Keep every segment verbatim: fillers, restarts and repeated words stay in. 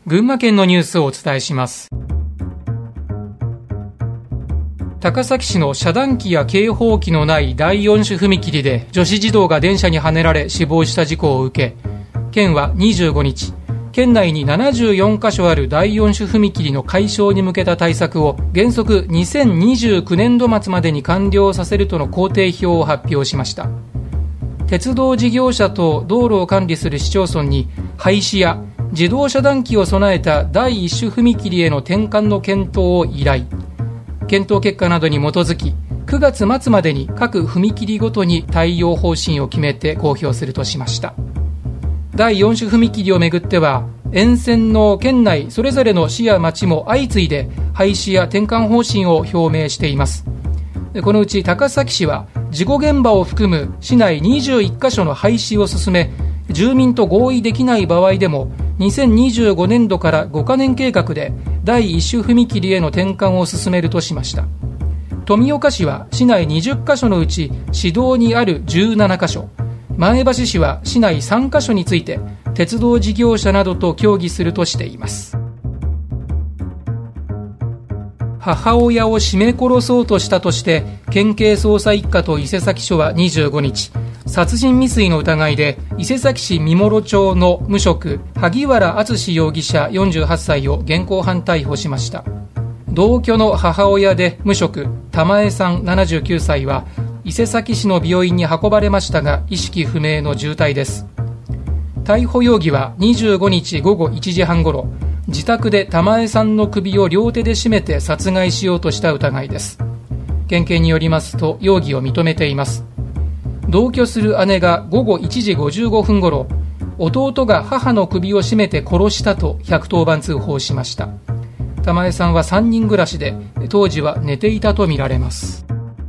群馬県のニュースをお伝えします。高崎市の遮断機や警報機のないだいよん種踏切で女子児童が電車にはねられ死亡した事故を受け、県はにじゅうごにち、県内にななじゅうよんかしょあるだいよん種踏切の解消に向けた対策を原則にせんにじゅうきゅうねんど末までに完了させるとの工程表を発表しました。鉄道事業者と道路を管理する市町村に廃止や自動遮断機を備えただいいち種踏切への転換の検討を依頼。検討結果などに基づきくがつ末までに各踏切ごとに対応方針を決めて公表するとしました。だいよん種踏切をめぐっては沿線の県内それぞれの市や町も相次いで廃止や転換方針を表明しています。このうち高崎市は事故現場を含む市内にじゅういっかしょの廃止を進め、住民と合意できない場合でもにせんにじゅうごねんどからごかねん計画でだいいち種踏切への転換を進めるとしました。富岡市は市内にじゅっかしょのうち市道にあるじゅうななかしょ、前橋市は市内さんかしょについて鉄道事業者などと協議するとしています。母親を絞め殺そうとしたとして県警捜査一課と伊勢崎署はにじゅうごにち、殺人未遂の疑いで伊勢崎市三諸町の無職萩原敦容疑者よんじゅうはっさいを現行犯逮捕しました。同居の母親で無職玉江さんななじゅうきゅうさいは伊勢崎市の病院に運ばれましたが意識不明の重体です。逮捕容疑はにじゅうごにちごごいちじはんごろ、自宅で玉江さんの首を両手で絞めて殺害しようとした疑いです。県警によりますと容疑を認めています。同居する姉がごごいちじごじゅうごふんごろ、弟が母の首を絞めて殺したとひゃくとおばん通報しました。玉江さんはさんにん暮らしで当時は寝ていたとみられます。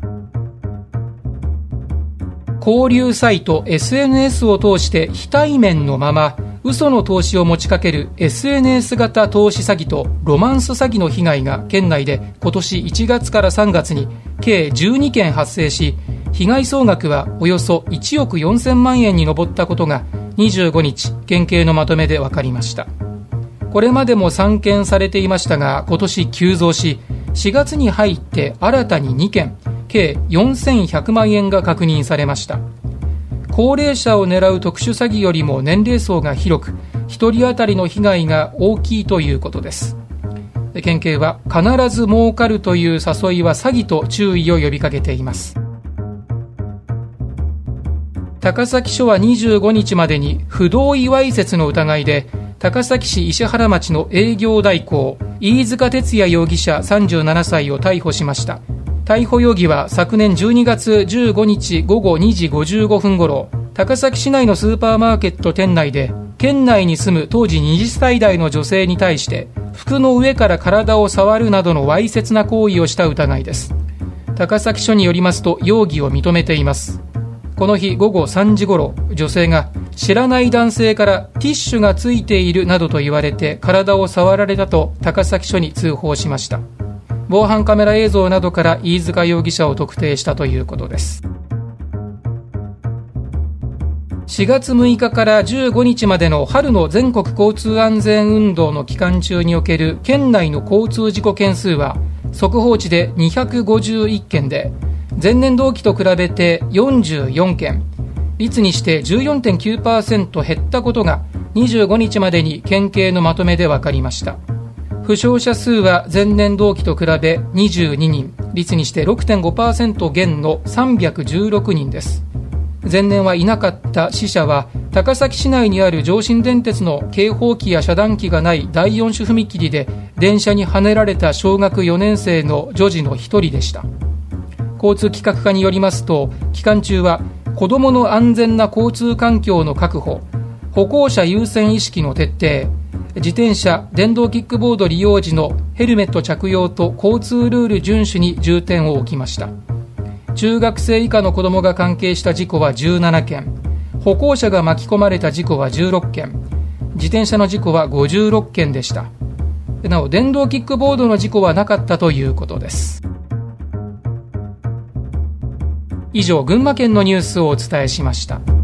交流サイト エスエヌエス を通して非対面のまま嘘の投資を持ちかける エスエヌエス 型投資詐欺とロマンス詐欺の被害が県内で今年いちがつからさんがつに計じゅうにけん発生し、被害総額はおよそいちおくよんせんまんえんに上ったことがにじゅうごにち県警のまとめで分かりました。これまでも散見されていましたが今年急増し、しがつに入って新たににけん、計よんせんひゃくまんえんが確認されました。高齢者を狙う特殊詐欺よりも年齢層が広く、ひとり当たりの被害が大きいということです。県警は必ず儲かるという誘いは詐欺と注意を呼びかけています。高崎署はにじゅうごにちまでに不同意わいせつの疑いで高崎市石原町の営業代行飯塚哲也容疑者さんじゅうななさいを逮捕しました。逮捕容疑は昨年じゅうにがつじゅうごにちごごにじごじゅうごふんごろ、高崎市内のスーパーマーケット店内で県内に住む当時にじゅっさいだいの女性に対して服の上から体を触るなどのわいせつな行為をした疑いです。高崎署によりますと容疑を認めています。この日ごごさんじごろ、女性が知らない男性からティッシュがついているなどと言われて体を触られたと高崎署に通報しました。防犯カメラ映像などから飯塚容疑者を特定したということです。しがつむいかからじゅうごにちまでの春の全国交通安全運動の期間中における県内の交通事故件数は速報値でにひゃくごじゅういっけんで、前年同期と比べてよんじゅうよんけん、率にして じゅうよんてんきゅうパーセント 減ったことがにじゅうごにちまでに県警のまとめで分かりました。負傷者数は前年同期と比べにじゅうににん、率にして ろくてんごパーセント 減のさんびゃくじゅうろくにんです。前年はいなかった死者は高崎市内にある上信電鉄の警報機や遮断機がないだいよん種踏切で電車にはねられた小学よねんせいの女児の一人でした。交通企画課によりますと、期間中は子どもの安全な交通環境の確保、歩行者優先意識の徹底、自転車、電動キックボード利用時のヘルメット着用と交通ルール遵守に重点を置きました。中学生以下の子どもが関係した事故はじゅうななけん、歩行者が巻き込まれた事故はじゅうろっけん、自転車の事故はごじゅうろっけんでした。なお電動キックボードの事故はなかったということです。以上、群馬県のニュースをお伝えしました。